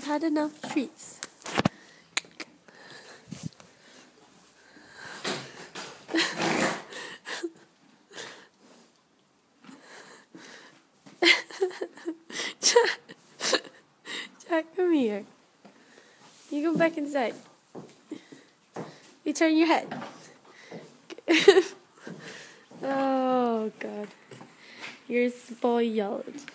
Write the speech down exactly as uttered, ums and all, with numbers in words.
had enough treats. Jack, Jack, come here. You go back inside. You turn your head. Oh, God. You're spoiled.